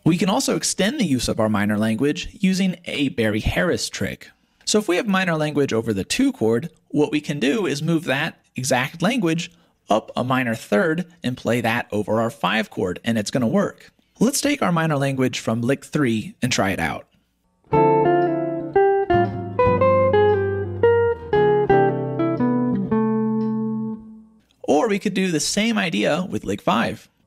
We can also extend the use of our minor language using a Barry Harris trick. So if we have minor language over the 2 chord, what we can do is move that exact language up a minor third and play that over our 5 chord, and it's going to work. Let's take our minor language from lick 3 and try it out. Or we could do the same idea with lick 5.